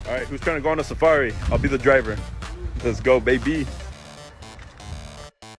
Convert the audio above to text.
All right, who's trying to go on a safari? I'll be the driver. Let's go, baby.